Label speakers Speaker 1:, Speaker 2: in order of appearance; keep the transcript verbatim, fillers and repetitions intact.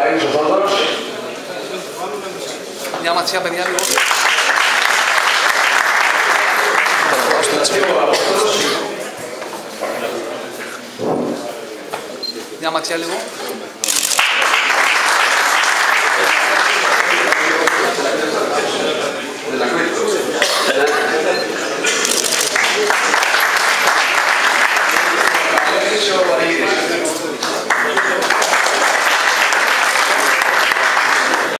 Speaker 1: Καρίνης ο Θόδωρος.
Speaker 2: Μια ματιά, παιδιά, λίγο. Μια ματιά λίγο.